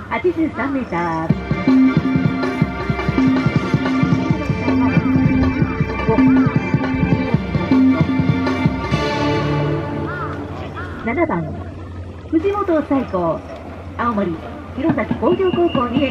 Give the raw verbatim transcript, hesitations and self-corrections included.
はちじゅうさんメーター。ななばん藤本彩子、青森弘前工業高校に